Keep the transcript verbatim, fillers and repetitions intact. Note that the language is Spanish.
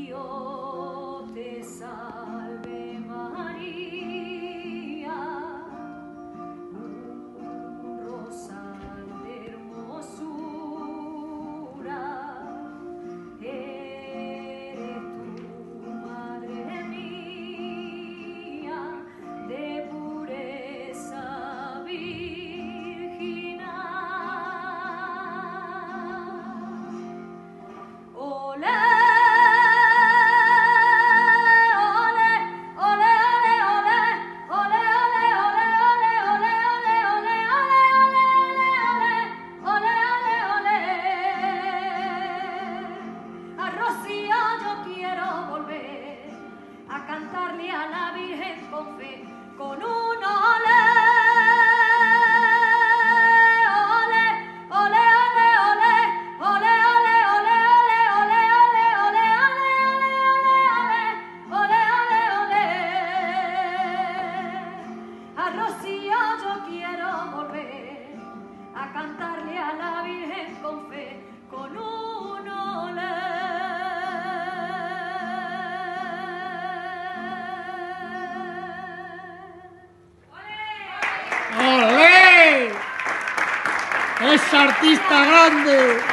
Dios te salve María, un rosal de hermosura, eres tu madre mía, de pureza virginal. Olé. A cantarle a la Virgen con fe, con un olé, olé, olé, olé, olé, olé, olé, olé, olé, olé, olé, olé, olé, olé. A Rocío yo quiero volver, a cantarle a la Virgen con fe, con un olé. ¡Olé! ¡Es artista grande!